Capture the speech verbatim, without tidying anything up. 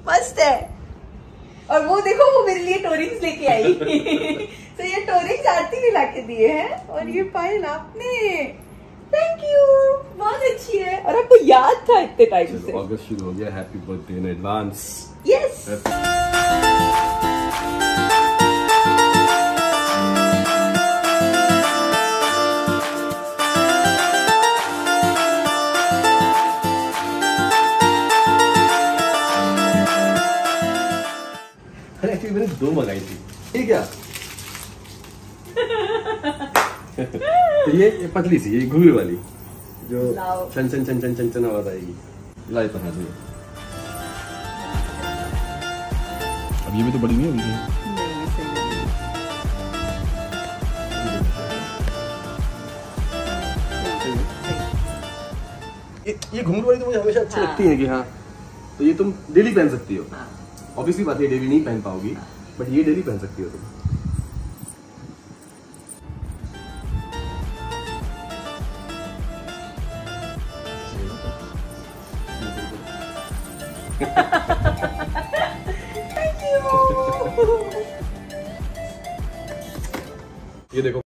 मस्त है। और वो देखो वो मेरे लिए टोरिंग्स लेके आई। तो ये टोरिंग्स आरती भी लाके दिए हैं और ये पायल आपने, थैंक यू, बहुत अच्छी है। और आपको याद था इतने टाइम से। अगस्त शुरू हो गया, happy birthday in advance. Yes. अरे एक्चुअली मैंने दो मंगाई थी, ठीक है। ये, ये पतली सी, ये घुघरू वाली जो चन चन चन चन चन चन आवाज आएगी। लाइव बना दो। अब ये भी तो बड़ी नहीं होगी। ये ये घुंघरू वाली तो मुझे हमेशा अच्छी लगती है कि हाँ, तो ये तुम डेली पहन सकती हो। ऑब्वियसली बात है डेली नहीं पहन पाओगी, बट ये डेली पहन सकती हो तुम। Thank you. ये देखो।